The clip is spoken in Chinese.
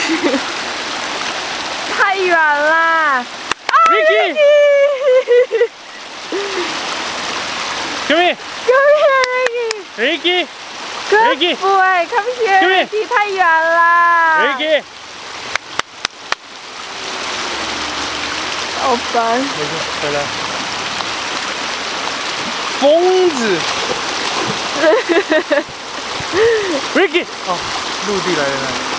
太远啦 ！Ricky，Come here， ！Ricky， Ricky， Good boy，Come here，Ricky， 太远啦 Ricky， 好烦。 没事，回来。疯子！Ricky， 哦，陆地来的呢。